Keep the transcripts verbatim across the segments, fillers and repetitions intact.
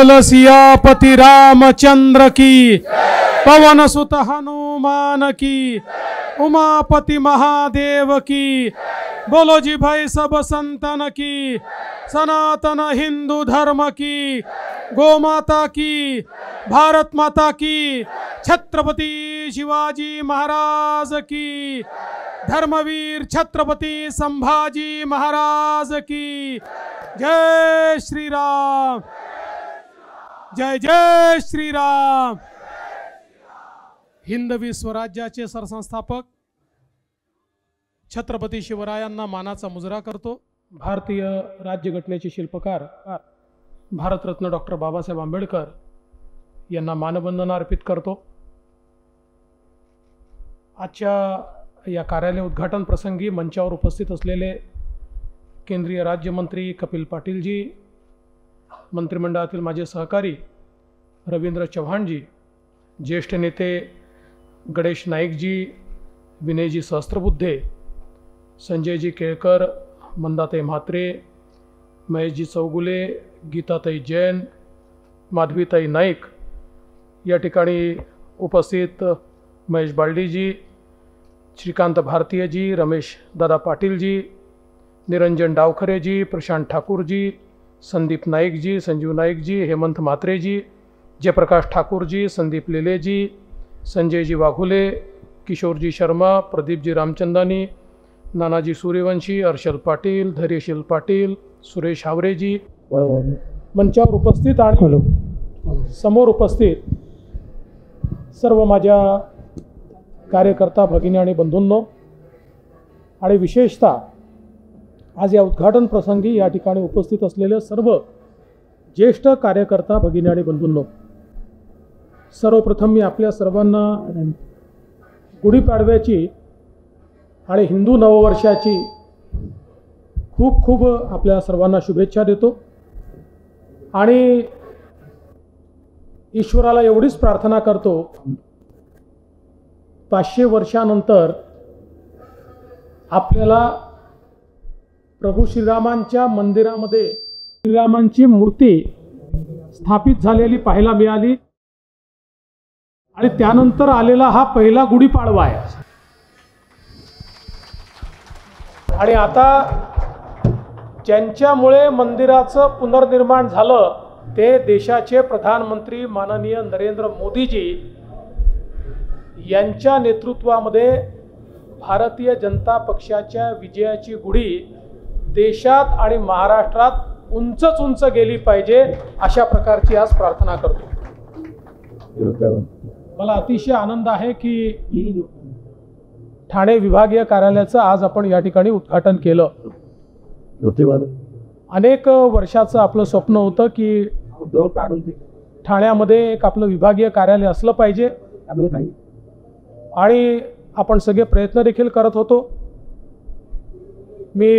बोल सियापति रामचंद्र की, पवन सुत हनुमान की, उमापति महादेव की। बोलो जी भाई सब संतन की, सनातन हिंदू धर्म की, गौ माता की, भारत माता की, छत्रपति शिवाजी महाराज की, धर्मवीर छत्रपति संभाजी महाराज की। जय श्री राम, जय जय श्री राम। हिंदवी स्वराज्याचे सरसंस्थापक छत्रपती शिवरायांना मानाचा मुजरा करतो। भारतीय राज्यघटनेचे शिल्पकार भारतरत्न डॉक्टर बाबासाहेब आंबेडकर यांना मानवंदना अर्पित करतो। आजच्या या कार्यालय उद्घाटन प्रसंगी मंचावर उपस्थित असलेले केंद्रीय राज्यमंत्री कपिल पाटीलजी, मंत्रिमंडळातील माझे सहकारी रवींद्र चव्हाणजी, ज्येष्ठ नेते गणेश नाईकजी, विनयजी सहस्त्रबुद्धे, संजयजी केळकर, मंदाताई म्हात्रे, महेशजी चौगुले, गीताताई जैन, माधवीताई नाईक, या ठिकाणी उपस्थित महेश बालडीजी, श्रीकांत भारतीयजी, रमेश दादा पाटीलजी, निरंजन डावखरेजी, प्रशांत ठाकूरजी, संदीप नाईकजी, संजीव नाईकजी, हेमंत म्हात्रेजी, जयप्रकाश ठाकूरजी, संदीप लेलेजी, संजयजी वाघुले, किशोरजी शर्मा, प्रदीपजी रामचंदानी, नानाजी सूर्यवंशी, हर्षल पाटील, धैर्यशील पाटील, सुरेश हावरेजी, मंचावर उपस्थित आणि समोर उपस्थित सर्व माझ्या कार्यकर्ता भगिनी आणि बंधूंनो, आणि विशेषतः आज या उद्घाटन प्रसंगी या ठिकाणी उपस्थित असलेले सर्व ज्येष्ठ कार्यकर्ता भगिनी आणि बंधूंनो, सर्वप्रथम मी आपल्या सर्वांना गुढीपाडव्याची आणि हिंदू नववर्षाची खूप खूप आपल्या सर्वांना शुभेच्छा देतो। आणि ईश्वराला एवढीच प्रार्थना करतो, पाचशे वर्षानंतर आपल्याला प्रभू श्रीरामांच्या मंदिरामध्ये श्रीरामांची मूर्ती स्थापित झालेली पाहायला मिळाली, आणि त्यानंतर आलेला हा पहिला गुढीपाडवा आहे। आणि आता ज्यांच्यामुळे मंदिराचं पुनर्निर्माण झालं ते देशाचे प्रधानमंत्री माननीय नरेंद्र मोदीजी यांच्या नेतृत्वामध्ये भारतीय जनता पक्षाच्या विजयाची गुढी देशात आणि महाराष्ट्रात उंचच उंच गेली पाहिजे, अशा प्रकारची आज प्रार्थना करतो। मला अतिशय आनंद आहे की ठाणे विभागीय कार्यालयाचं आज आपण या ठिकाणी उद्घाटन केलं। अनेक वर्षाचं आपलं स्वप्न होतं की ठाण्यामध्ये एक आपलं विभागीय कार्यालय असलं पाहिजे, आणि आपण सगळे प्रयत्न देखील करत होतो। मी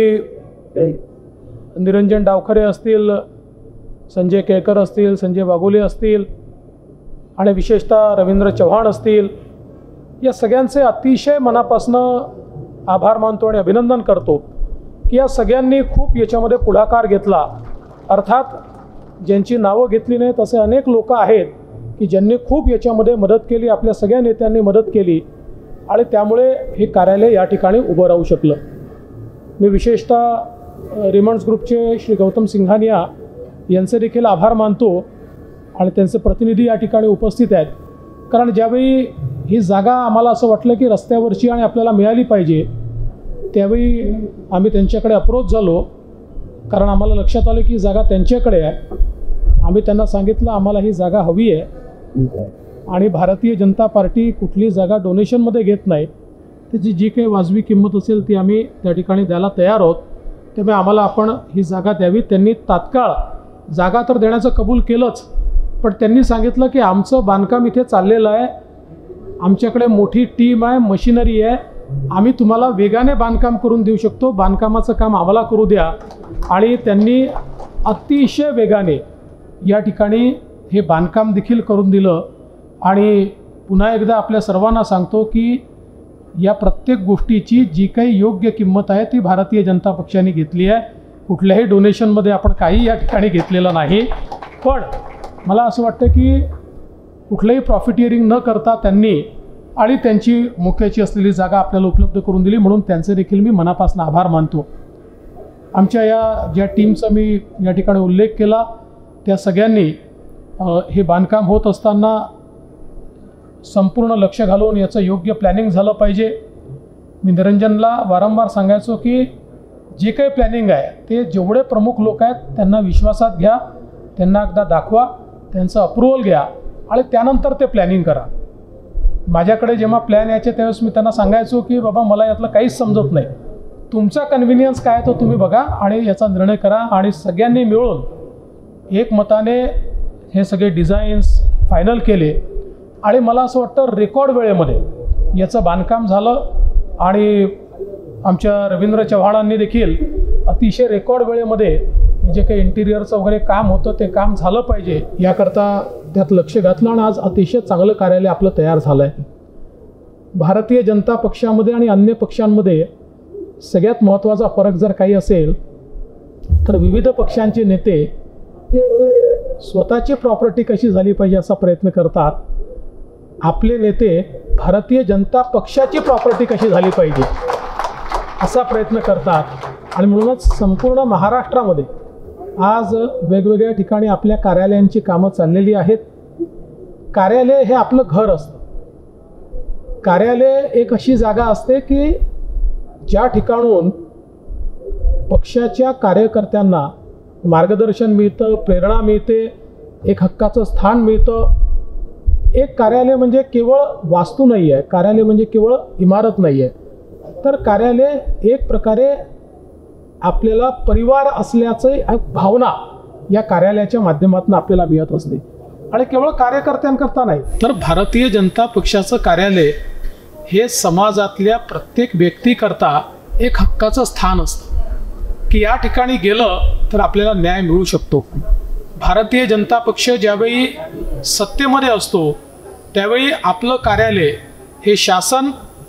निरंजन डावखरे असतील, संजय केळकर असतील, संजय वाघोले असतील, आणि विशेषतः रवींद्र चव्हाण असतील, या सगळ्यांचे अतिशय मनापासून आभार मानतो आणि अभिनंदन करतो की या सगळ्यांनी खूप याच्यामध्ये पुढाकार घेतला। अर्थात ज्यांची नावं घेतली नाहीत असे अनेक लोक आहेत की ज्यांनी खूप याच्यामध्ये मदत केली, आपल्या सगळ्या नेत्यांनी मदत केली, आणि त्यामुळे हे कार्यालय या ठिकाणी उभं राहू शकलं। मी विशेषतः रिमंड्स ग्रुपचे श्री गौतम सिंघानिया यांचे देखील आभार मानतो, आणि त्यांचे प्रतिनिधी या ठिकाणी उपस्थित आहेत। कारण ज्यावेळी ही जागा आम्हाला असं वाटलं की रस्त्यावरची आणि आपल्याला मिळाली पाहिजे, त्यावेळी आम्ही त्यांच्याकडे अप्रोच झालो, कारण आम्हाला लक्षात आलं की जागा त्यांच्याकडे आहे। आम्ही त्यांना सांगितलं आम्हाला ही जागा हवी आहे, आणि भारतीय जनता पार्टी कुठली जागा डोनेशनमध्ये घेत नाही, त्याची जी काही वाजवी किंमत असेल ती आम्ही त्या ठिकाणी द्यायला तयार आहोत, त्यामुळे आम्हाला आपण ही जागा द्यावी। त्यांनी तात्काळ जागा तर देण्याचं कबूल केलंच, पण त्यांनी सांगितलं की आमचं बांधकाम इथे चाललेलं आहे, आमच्याकडे मोठी टीम आहे, मशिनरी आहे, आम्ही तुम्हाला वेगाने बांधकाम करून देऊ शकतो, बांधकामाचं काम आम्हाला करू द्या। आणि त्यांनी अतिशय वेगाने या ठिकाणी हे बांधकाम देखील करून दिलं। आणि पुन्हा एकदा आपल्या सर्वांना सांगतो की या प्रत्येक गोष्टीची जी काही योग्य किंमत आहे ती भारतीय जनता पक्षाने घेतली आहे, कुठल्याही डोनेशनमध्ये आपण काही या ठिकाणी घेतलेलं नाही। पण मला असं वाटतं की कुठलंही प्रॉफिटियरिंग न करता त्यांनी आणि त्यांची मुख्याची असलेली जागा आपल्याला उपलब्ध करून दिली, म्हणून त्यांचे देखील मी मनापासून आभार मानतो. आमच्या या ज्या टीमचा मी या ठिकाणी उल्लेख केला त्या सगळ्यांनी हे बांधकाम होत असताना संपूर्ण लक्ष घालून याचं योग्य प्लॅनिंग झालं पाहिजे. मी निरंजनला वारंवार सांगायचो की जे काही प्लॅनिंग आहे ते जेवढे प्रमुख लोक आहेत त्यांना विश्वासात घ्या, त्यांना एकदा दाखवा, त्यांचं अप्रुव्हल घ्या आणि त्यानंतर ते प्लॅनिंग करा. माझ्याकडे जेव्हा प्लॅन यायचे त्यावेळेस मी त्यांना सांगायचो की बाबा मला यातलं काहीच समजत नाही, तुमचा कन्व्हिनियन्स काय तो तुम्ही बघा आणि याचा निर्णय करा. आणि सगळ्यांनी मिळून एकमताने हे सगळे डिझाईन्स फायनल केले आणि मला असं वाटतं रेकॉर्ड वेळेमध्ये याचं बांधकाम झालं. आणि आमच्या रवींद्र चव्हाणांनी देखील अतिशय रेकॉर्ड वेळेमध्ये जे काही इंटिरियरचं वगैरे काम होतं ते काम झालं पाहिजे याकरता त्यात लक्ष घातलं आणि आज अतिशय चांगलं कार्यालय आपलं तयार झालं आहे. भारतीय जनता पक्षामध्ये आणि अन्य पक्षांमध्ये सगळ्यात महत्त्वाचा फरक जर काही असेल तर विविध पक्षांचे नेते स्वतःची प्रॉपर्टी कशी झाली पाहिजे असा प्रयत्न करतात, आपले नेते भारतीय जनता पक्षाची प्रॉपर्टी कशी झाली पाहिजे असा प्रयत्न करतात. आणि म्हणूनच संपूर्ण महाराष्ट्रामध्ये आज वेगवेगळ्या ठिकाणी आपल्या कार्यालयांची कामं चाललेली आहेत. कार्यालय हे आपलं घर असतं. कार्यालय एक अशी जागा असते की ज्या ठिकाणून पक्षाच्या कार्यकर्त्यांना मार्गदर्शन मिळतं, प्रेरणा मिळते, एक हक्काचं स्थान मिळतं. एक कार्यालय म्हणजे केवळ वास्तू नाही आहे, कार्यालय म्हणजे केवळ इमारत नाही आहे, तर कार्यालय एक प्रकारे आपल्याला परिवार असल्याचं एक भावना या कार्यालयाच्या माध्यमातून आपल्याला मिळत असते. आणि केवळ कार्यकर्त्यांकरता नाही तर भारतीय जनता पक्षाचं कार्यालय हे समाजातल्या प्रत्येक व्यक्तीकरता एक हक्काचं स्थान असतं की या ठिकाणी गेलं तर आपल्याला न्याय मिळू शकतो. भारतीय जनता पक्ष ज्यावेळी सत्तेमध्ये असतो त्यावेळी आपलं कार्यालय हे शासन,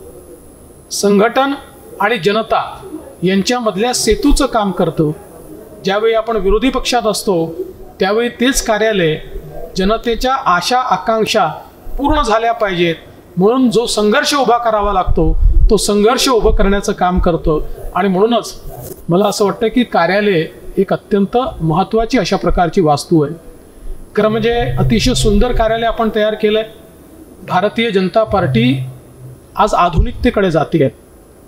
संघटन आणि जनता यांच्यामधल्या सेतूचं काम करतं. ज्यावेळी आपण विरोधी पक्षात असतो त्यावेळी तेच कार्यालय जनतेच्या आशा आकांक्षा पूर्ण झाल्या पाहिजेत म्हणून जो संघर्ष उभा करावा लागतो तो संघर्ष उभं करण्याचं काम करतं. आणि म्हणूनच मला असं वाटतं की कार्यालय एक अत्यंत महत्त्वाची अशा प्रकारची वास्तू आहे. खरं म्हणजे अतिशय सुंदर कार्यालय आपण तयार केलं आहे. भारतीय जनता पार्टी आज आधुनिकतेकडे जाते आहे.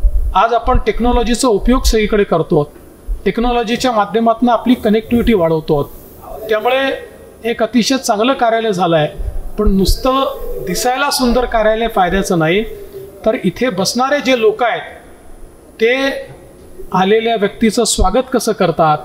आज आपण टेक्नॉलॉजीचा उपयोग सगळीकडे करतो, टेक्नॉलॉजीच्या माध्यमातून आपली कनेक्टिव्हिटी वाढवतो. त्यामुळे एक अतिशय चांगलं कार्यालय झालं आहे. पण नुसतं दिसायला सुंदर कार्यालय फायद्याचं नाही, तर इथे बसणारे जे लोक आहेत ते आलेल्या व्यक्तीचं स्वागत कसं करतात,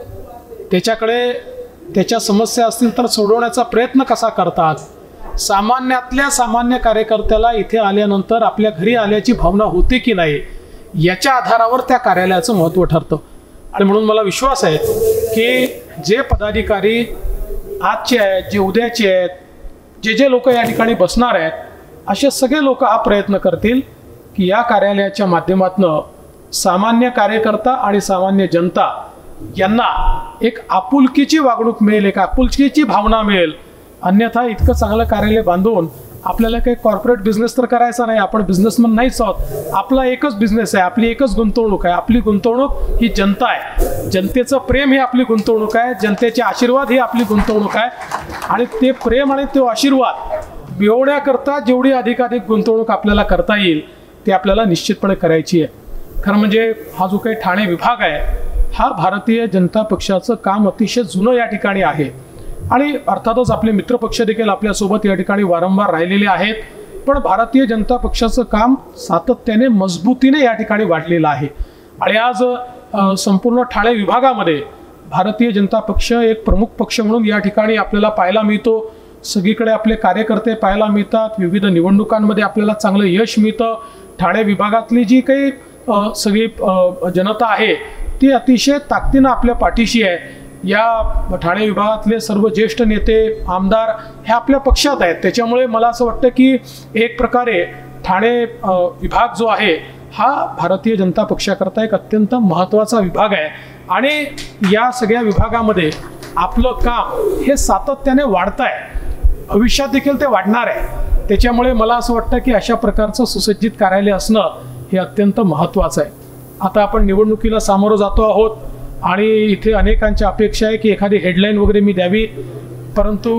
त्याच्याकडे त्याच्या समस्या असतील तर सोडवण्याचा प्रयत्न कसा करतात, सामान्यातल्या सामान्य कार्यकर्त्याला इथे आल्यानंतर आपल्या घरी आल्याची भावना होते की नाही याच्या आधारावर त्या कार्यालयाचं महत्त्व ठरतं. आणि म्हणून मला विश्वास आहे की जे पदाधिकारी आजचे आहेत, जे उद्याचे आहेत, जे जे लोक या ठिकाणी बसणार आहेत असे सगळे लोक हा प्रयत्न करतील की या कार्यालयाच्या माध्यमातून सामान्य कार्यकर्ता आणि सामान्य जनता यांना एक आपुलकीची वागणूक मिळेल, एक आपुलकीची भावना मिळेल. अन्यथा इतकं चांगलं कार्यालय बांधून आपल्याला काही कॉर्पोरेट बिझनेस तर करायचा नाही, आपण बिझनेसमन नाहीच आहोत. आपला एकच बिझनेस आहे, आपली एकच गुंतवणूक आहे. आपली गुंतवणूक ही जनता आहे, जनतेचं प्रेम ही आपली गुंतवणूक आहे, जनतेचे आशीर्वाद ही आपली गुंतवणूक आहे. आणि ते प्रेम आणि तो आशीर्वाद मिळवण्याकरता जेवढी अधिकाधिक गुंतवणूक आपल्याला करता येईल ती आपल्याला निश्चितपणे करायची आहे. खरं म्हणजे हा जो काही ठाणे विभाग आहे हा भारतीय जनता पक्षाचं काम अतिशय जुनं या ठिकाणी आहे. आणि अर्थातच आपले मित्रपक्ष देखील आपल्यासोबत या ठिकाणी वारंवार राहिलेले आहेत. पण भारतीय जनता पक्षाचं काम सातत्याने मजबूतीने या ठिकाणी वाढलेलं आहे. आणि आज संपूर्ण ठाणे विभागामध्ये भारतीय जनता पक्ष एक प्रमुख पक्ष म्हणून या ठिकाणी आपल्याला पाहायला मिळतो. सगळीकडे आपले कार्यकर्ते पाहायला मिळतात, विविध निवडणुकांमध्ये आपल्याला चांगलं यश मिळतं. ठाणे विभागातली जी काही सगळी जनता आहे ती अतिशय ताकदीनं आपल्या पाठीशी आहे. या ठाणे विभागातले सर्व ज्येष्ठ नेते, आमदार हे आपल्या पक्षात आहेत. त्याच्यामुळे मला असं वाटतं की एक प्रकारे ठाणे विभाग जो आहे हा भारतीय जनता पक्षाकरता एक अत्यंत महत्त्वाचा विभाग आहे. आणि या सगळ्या विभागामध्ये आपलं काम हे सातत्याने वाढत आहे, भविष्यात देखील ते वाढणार आहे. त्याच्यामुळे मला असं वाटतं की अशा प्रकारचं सुसज्जित कार्यालय असणं हे अत्यंत महत्त्वाचं आहे. आता आपण निवडणुकीला सामोरं जातो आहोत आणि इथे अनेकांच्या अपेक्षा आहे की एखादी हेडलाईन वगैरे मी द्यावी, परंतु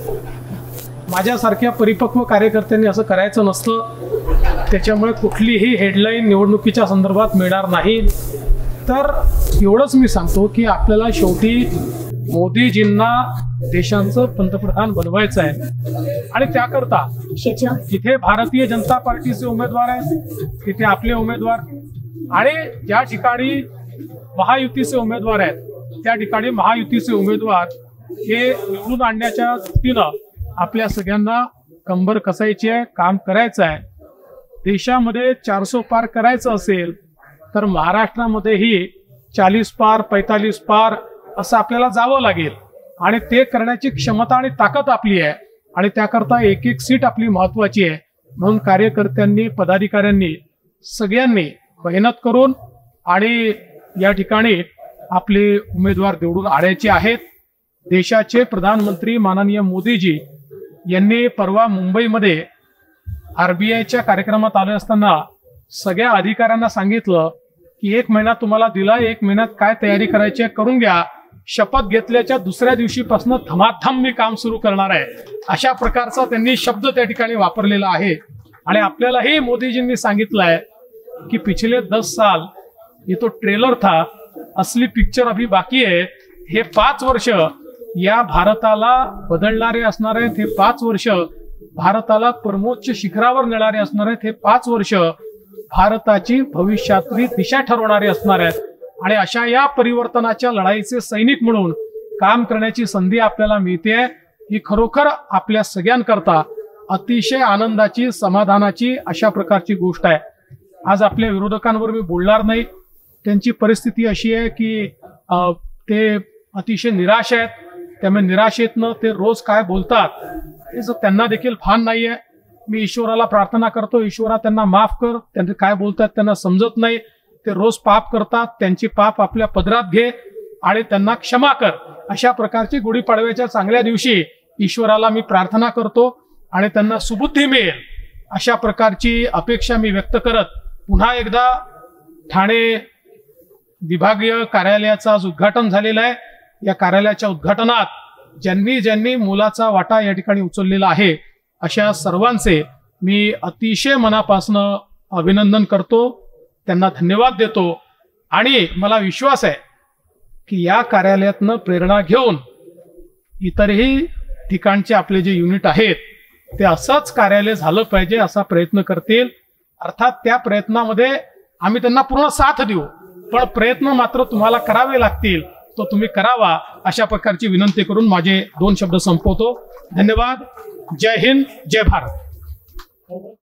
माझ्यासारख्या परिपक्व कार्यकर्त्यांनी असं करायचं नसतं. त्याच्यामुळे कुठलीही हेडलाईन निवडणुकीच्या संदर्भात मिळणार नाही. तर एवढंच मी सांगतो की आपल्याला शेवटी मोदीजींना देशाचं पंतप्रधान बनवायचं आहे आणि त्याकरता तिथे भारतीय जनता पार्टीचे उमेदवार आहेत, तिथे आपले उमेदवार, आणि ज्या ठिकाणी महायुतीचे उमेदवार आहेत त्या ठिकाणी महायुतीचे उमेदवार हे निवडून आणण्याच्या दृष्टीनं आपल्या सगळ्यांना कंबर कसायची आहे, काम करायचं आहे. देशामध्ये चारसो पार करायचं असेल तर महाराष्ट्रामध्येही चाळीस पार पैंतालीस पार असं आपल्याला जावं लागेल आणि ते करण्याची क्षमता आणि ताकद आपली आहे आणि त्याकरता एक एक सीट आपली महत्त्वाची आहे. म्हणून कार्यकर्त्यांनी, पदाधिकाऱ्यांनी सगळ्यांनी मेहनत करून आणि या ठिकाणी आपले उमेदवार निवडून आणायचे आहेत. देशाचे प्रधानमंत्री माननीय मोदीजी यांनी परवा मुंबईमध्ये आरबीआयच्या कार्यक्रमात आले असताना सगळ्या अधिकाऱ्यांना सांगितलं की एक महिना तुम्हाला दिला, एक महिन्यात काय तयारी करायची आहे करून घ्या, शपथ घेतल्याच्या दुसऱ्या दिवशीपासून धमाधम मी काम सुरू करणार आहे, अशा प्रकारचा त्यांनी शब्द त्या ठिकाणी वापरलेला आहे. आणि आपल्यालाही मोदीजींनी सांगितलं आहे कि पिछले दस साल ये तो ट्रेलर था, असली पिक्चर अभी बाकी है. हे पाच वर्ष या भारताला बदलणारे असणार आहेत, हे पाच वर्ष भारताला परमोच्च शिखरावर नेणारे असणार आहेत, हे पाच वर्ष भारताची भविष्यातली दिशा ठरवणारे असणार आहेत. आणि अशा या परिवर्तनाच्या लढाईचे सैनिक म्हणून काम करण्याची संधी आपल्याला मिळते, ही खरोखर आपल्या सगळ्यांकरता अतिशय आनंदाची, समाधानाची अशा प्रकारची गोष्ट आहे. आज आपल्या विरोधकांवर मी बोलणार नाही. त्यांची परिस्थिती अशी आहे की ते अतिशय निराश आहेत. त्यामुळे निराशेतनं ते रोज काय बोलतात याचं त्यांना देखील भान नाहीये. मी ईश्वराला प्रार्थना करतो, ईश्वरा त्यांना माफ कर, त्यांचे काय बोलतात त्यांना समजत नाही, ते रोज पाप करतात, त्यांची पाप आपल्या पदरात घे आणि त्यांना क्षमा कर, अशा प्रकारची गुढीपाडव्याच्या चांगल्या दिवशी ईश्वराला मी प्रार्थना करतो आणि त्यांना सुबुद्धी मिळेल अशा प्रकारची अपेक्षा मी व्यक्त करत पुन्हा एकदा ठाणे विभागीय कार्यालयाचं आज उद्घाटन झालेलं आहे. या कार्यालयाच्या उद्घाटनात ज्यांनी ज्यांनी मोलाचा वाटा या ठिकाणी उचललेला आहे अशा सर्वांचे मी अतिशय मनापासनं अभिनंदन करतो, त्यांना धन्यवाद देतो. आणि मला विश्वास आहे की या कार्यालयातनं प्रेरणा घेऊन इतरही ठिकाणचे आपले जे युनिट आहेत ते असंच कार्यालय झालं पाहिजे असा प्रयत्न करतील. अर्थात त्या प्रयत्नामध्ये आम्ही त्यांना पूर्ण साथ देऊ, पण प्रयत्न मात्र तुम्हाला करावे लागतील, तो तुम्ही करावा अशा प्रकारची विनंती करून माझे दोन शब्द संपवतो. धन्यवाद. जय हिंद, जय भारत.